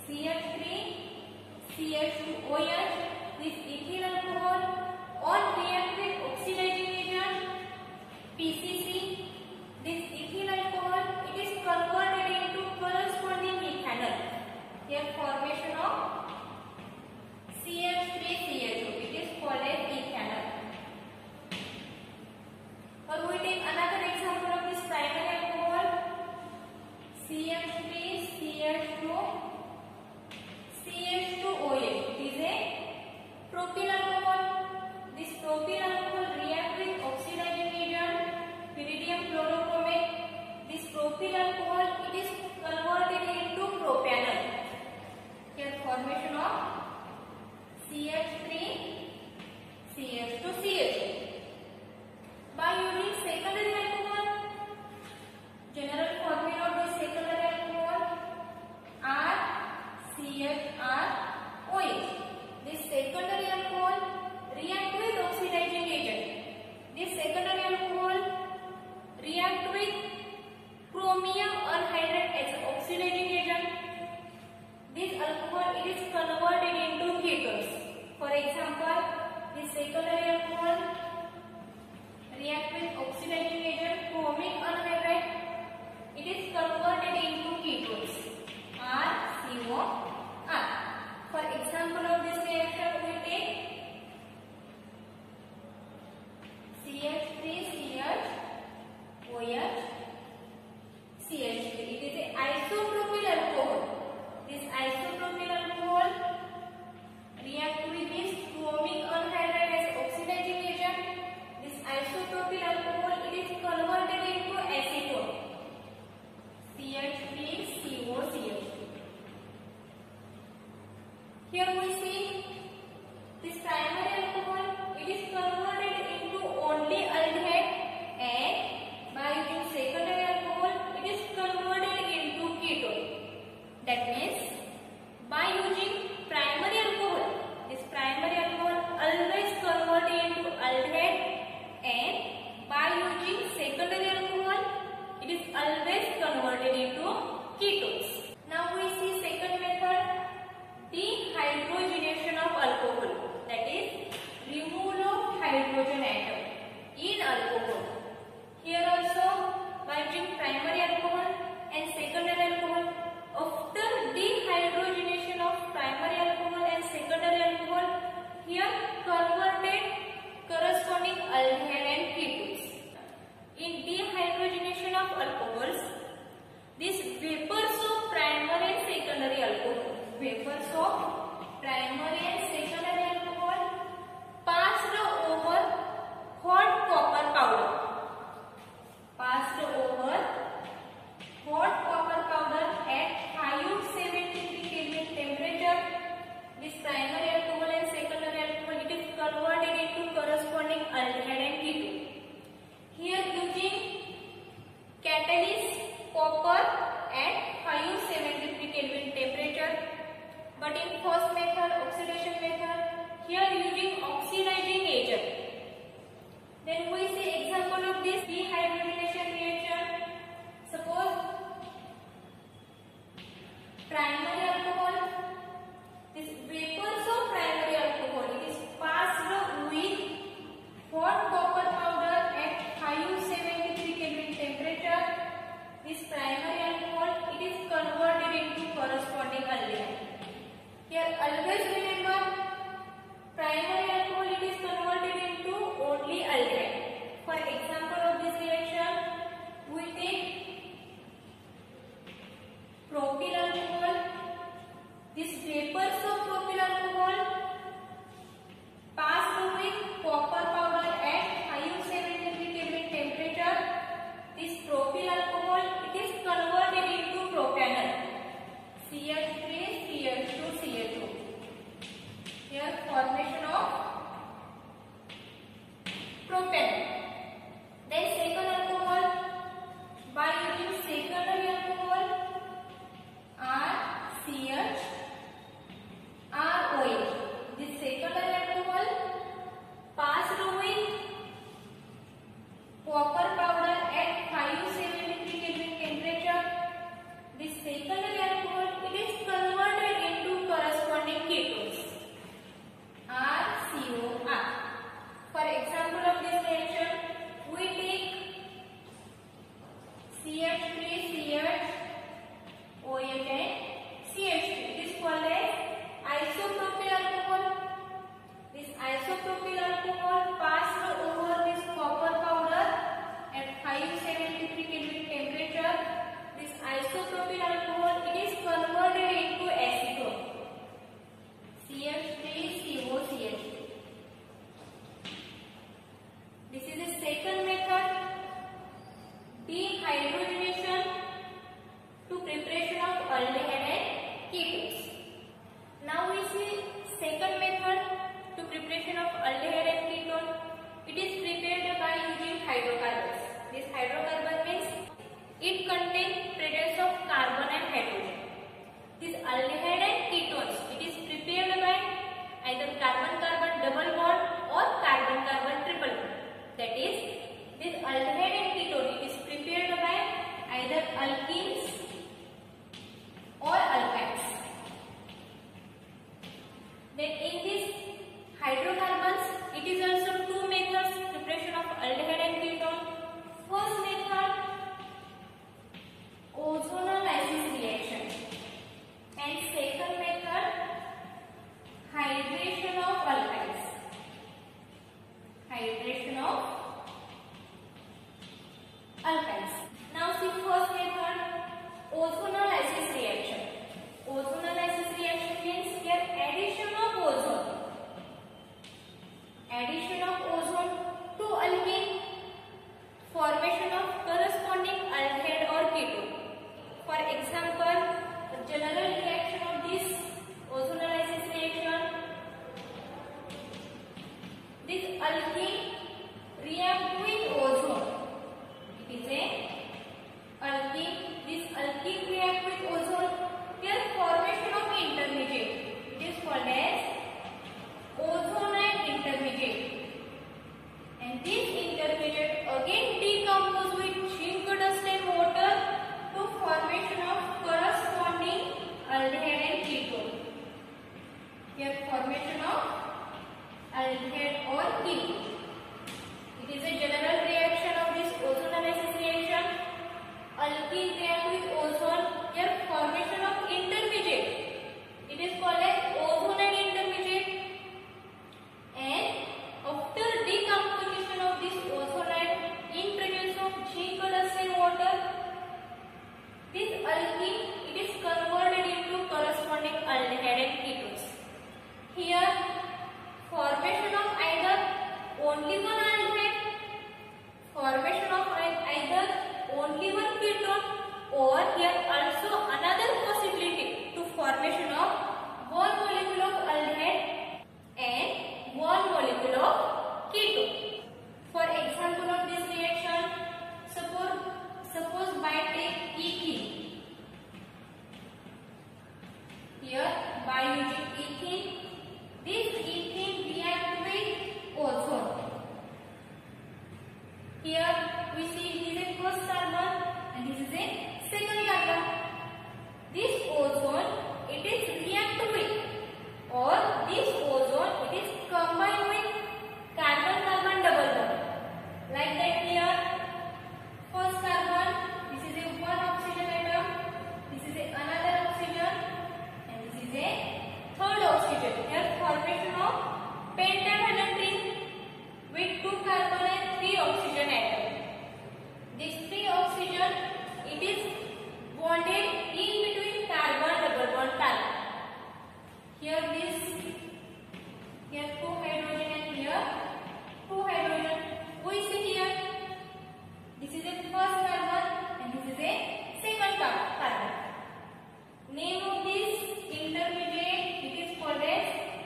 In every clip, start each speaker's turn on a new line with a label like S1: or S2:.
S1: CH3 CH2OH. This ethyl alcohol on react with oxidizing agent PCC. This ethyl alcohol, it is converted into corresponding ethanol. Here formation of CH3CH2, it is called as ethanol. Or we take another example of this primary alcohol, CH3CH2CH2OH. It is a propyl alcohol. This propyl alcohol react with oxidizing agent pyridium chlorochromate. This propyl alcohol, it is converted into propanol. Here formation of CH3CH2CH2. By using secondary alcohol, general formula of this secondary alcohol RCHROH. This secondary alcohol react with oxidizing agent. This secondary alcohol react with chromium anhydride as oxidizing agent. This alcohol, it is converted into ketones. For example, this secondary alcohol react with oxidizing agent chromic anhydride. It is converted into ketones RCOR. For example of this reaction, we take CH3CHOH CH3. It is an isopropyl alcohol. This isopropyl alcohol react with this chromic anhydride as oxidizing agent. This isopropyl alcohol, it is converted into acetone CH3COCH2. Here we see this primary alcohol, it is converted into only aldehyde, and by using secondary alcohol, it is converted into ketone. That means by using primary alcohol, this primary alcohol always converted into aldehyde, and by using secondary alcohol, it is always converted into ketones. Now we see second method, dehydrogenation of alcohol, that is removal of hydrogen atom in alcohol. Here also by using primary alcohol and secondary alcohol, after dehydrogenation of primary alcohol and secondary alcohol, here converted corresponding aldehyde and ketones. In dehydrogenation of alcohols, these vapors of primary and secondary alcohol, vapors of primary and secondary alcohol passed over hot copper powder. Passed over hot copper powder at 573 Kelvin temperature. This primary alcohol and secondary alcohol, it is converted into corresponding aldehyde and ketone. Here using catalyst copper at 573 Kelvin temperature. But in first method, oxidation method, here using oxidizing agent. Then we see example of this dehydrogenation reaction. Suppose primary alcohol, this vapors of primary alcohol, it is passed with hot copper powder at 573 Kelvin temperature. This primary alcohol, it is converted into corresponding aldehyde. Here always remember, primary alcohol, it is converted into only aldehyde. For example of this reaction, we CH3, CH, OH and CH3. It is called as isopropyl alcohol. This isopropyl alcohol passed over this copper powder at 573 Kelvin temperature. This isopropyl alcohol, it is converted into acetone. CH3COCH. This is the second method, dehydrogenation to preparation of aldehyde and ketones. Now we see second method to preparation of aldehyde and ketone. It is prepared by using hydrocarbons. This hydrocarbon means it contains presence of carbon and hydrogen. This aldehyde and ketones, it is prepared by either carbon-carbon double bond or carbon-carbon triple bond. That is, this aldehyde and ketone, it is prepared by either alkenes or alkynes. Then in this hydrocarbons, it is also two methods preparation of aldehyde and ketone. First method, ozonolysis reaction, and second method, hydration of alkynes. Hydration of alkynes. Now see first method, ozonolysis reaction. Ozonolysis reaction means here addition of ozone. Addition of ozone to alkene, formation of corresponding aldehyde or ketone. For example, the general reaction of this ozonolysis reaction, this alkene react with ozone. It is a alkene. This alkene react with ozone. Here formation of intermediate. It is called as ozonide intermediate. And this intermediate again decompose with zinc dust and water to formation of corresponding aldehyde and ketone. Here formation of aldehyde or ketone. It is a general reaction of this ozonolysis reaction. Alkene react with ozone. Here formation of intermediate. It is called as ozonide intermediate. And after decomposition of this ozonide in presence of zinc dust and water, this alkene, it is converted into corresponding aldehyde and ketones. Here formation of either only one aldehyde, formation of either only one ketone, or here also another possibility to formation of one molecule of aldehyde and one molecule of ketone. For example of this reaction, suppose by take ethene. Here by using ethene, this ethene react with ozone. Here we see this is a first carbon and this is a second carbon. This ozone, it is react with, or this ozone, it is combined with carbon-carbon double bond. Like that here, first carbon, this is a one oxygen atom, this is another oxygen, and this is a third oxygen. Here formation of pentavalent with two carbon and three oxygen atom. This three oxygen, it is bonded in between carbon double bond carbon. Here two hydrogen and here two hydrogen. We see here, this is a first carbon and this is a second carbon. Name of this intermediate, it is called as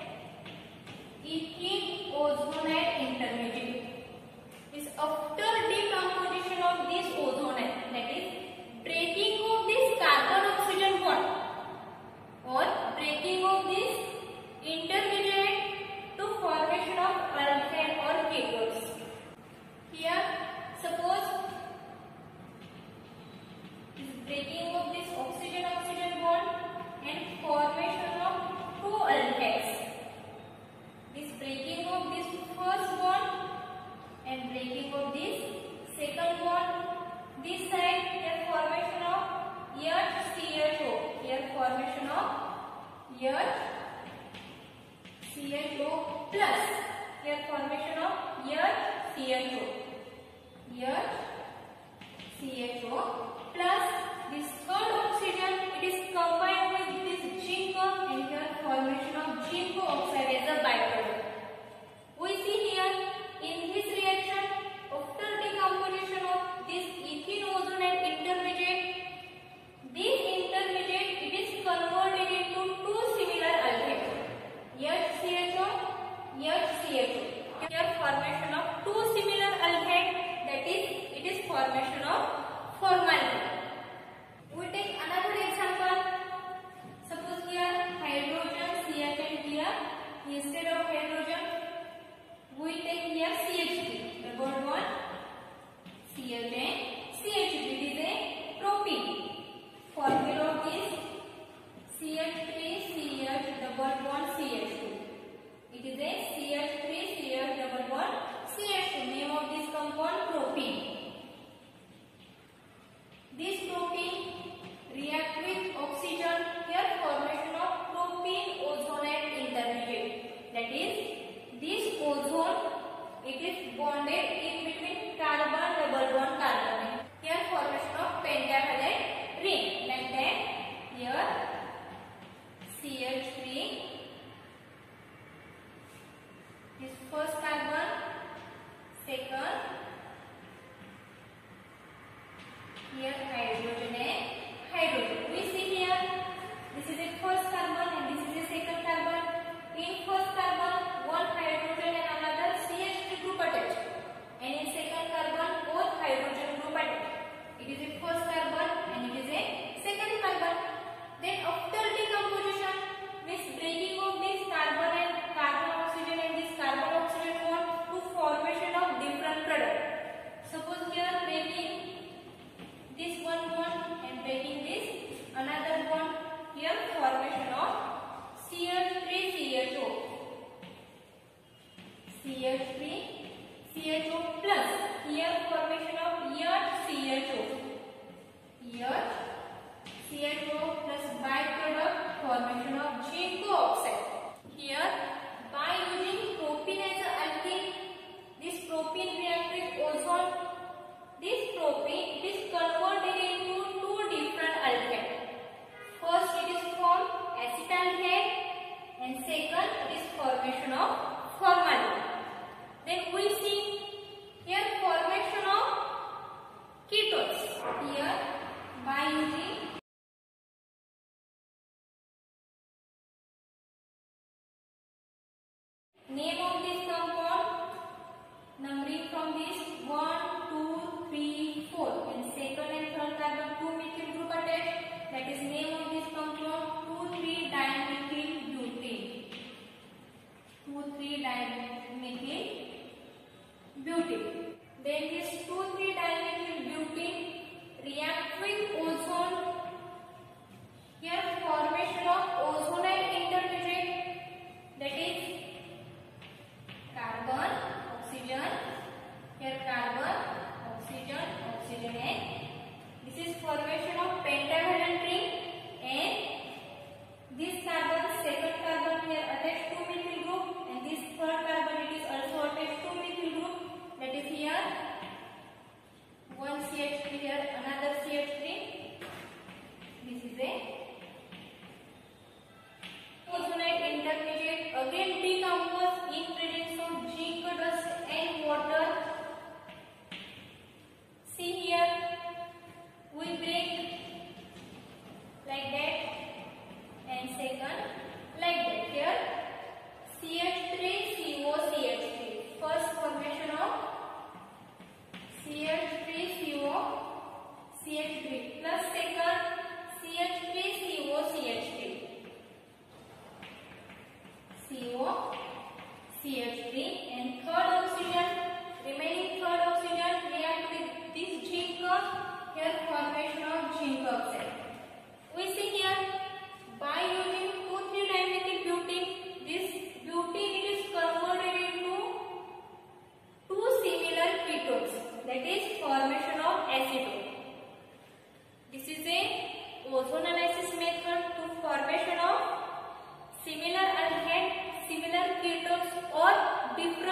S1: ethene ozonide intermediate. This after decomposition of this ozonide, that is breaking of this carbon oxygen bond or breaking of this intermediate to formation of aldehyde or ketones. Here suppose this breaking of this oxygen bond and formation of two aldehydes. This breaking of this first bond and breaking of this second bond. This side, the one carbon. Here formation of pentavalent ring. Like that, here CH3 is first carbon, second, here hydrogen and hydrogen. We see here, this is the first carbon and this is the second carbon. In first carbon, one hydrogen and another CH3 group attached, and in second carbon, both hydrogen group attached. It is the first carbon and it is a second carbon. Then after decomposition, means breaking of this carbon and carbon oxygen and this carbon oxygen bond to formation of different product. Suppose here breaking this one bond and breaking this another bond, here formation of CH3CHO, CH3CHO plus, here formation of HCHO, HCHO plus byproduct formation of zinc oxide. Here by using propene as an alkene, this propene react with ozone. This propene is converted into two different alkanes. First it is formed acetaldehyde and second it is formation of formaldehyde. Then we see here formation of ketones. Here by using name of this compound, numbering from this 1, 2, 3, 4 and second and third carbon 2 methyl group attached. That is name of this compound 2,3-dimethyl butene. 2,3-dimethyl butene. Then this 2,3-dimethyl butene react with ozone. Here formation of ozonide intermediate, that is carbon, oxygen, here carbon, oxygen, oxygen and this is formation of pentavalent ring, and this carbon, second carbon here attached to methyl group and this third carbon it is also attached to methyl group, that is here one CH3, here another CH3, this is a ozonide intermediate, again decompose in presence of zinc dust and water. See here, we break like that and second like that. Here CH3CO CH3, first formation of CH3CO CH3 plus second CH3CO CH3, CO CH3 and third oxygen, remaining third oxygen react with this zinc, here formation of zinc oxide. We see here by using 2,3-dimethyl butene, this butene is converted into two similar ketones, that is formation of acetone. This is a ozonolysis method to formation of similar alkane, similar ketones or different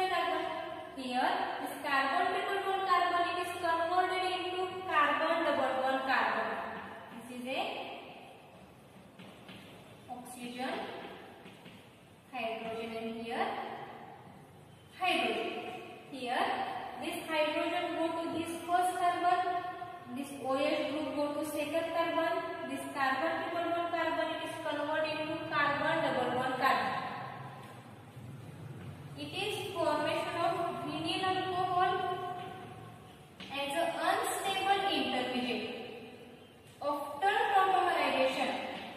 S1: oxygen carbon. Here this carbon triple bond carbon, it is converted into carbon double bond carbon. This is a oxygen, hydrogen, and here hydrogen. Here this hydrogen go to this first carbon, this OH group go to second carbon, this carbon triple bond carbon, it is converted into carbon double bond carbon. It is formation of vinyl alcohol as an unstable intermediate. After tautomerization,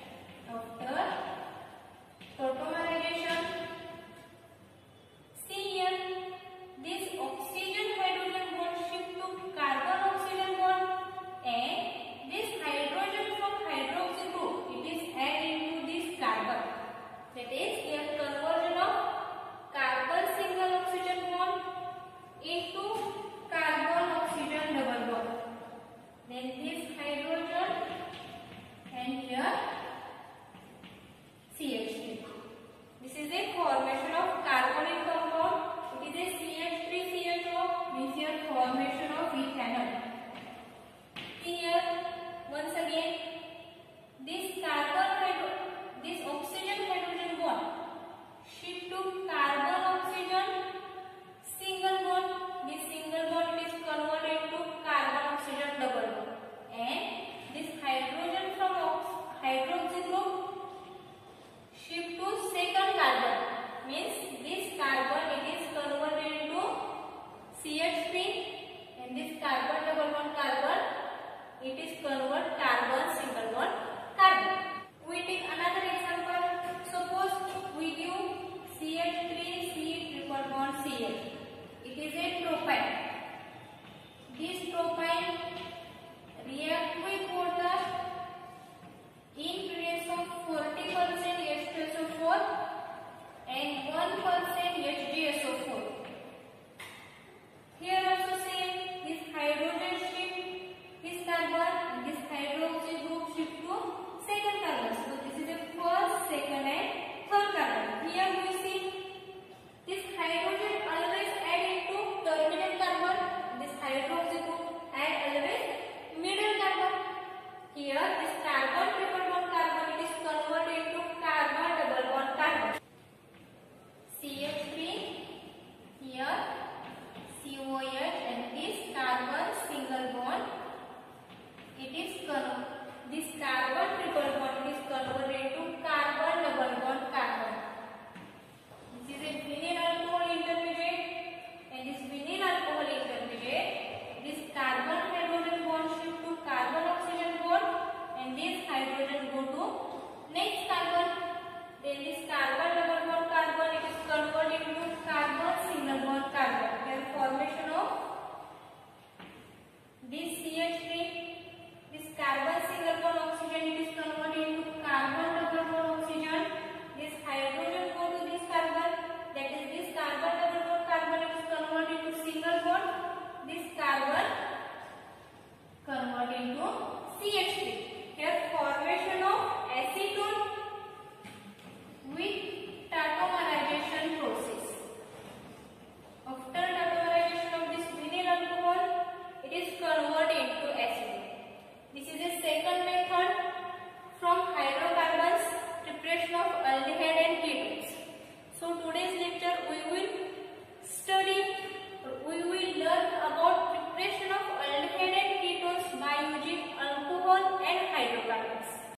S1: see here, this oxygen hydrogen bond shift to carbon oxygen bond, and this hydrogen from hydroxy group, it is added into this carbon. That is here conversion of carbon single oxygen bond into carbon oxygen double bond. Then this hydrogen and here CH3. This is a formation of carbonyl compound. It is a CH3CHO, means here formation of ethanol. Here once again this this oxygen hydrogen bond shift to carbon oxygen single bond. This single bond is converted to carbon oxygen double bond, and this hydrogen from hydroxy group shift to second carbon, means this carbon it is converted into CH3, and this carbon double bond carbon it is convert carbon single bond carbon. We take another example. Suppose we give CH3 C triple bond Cl.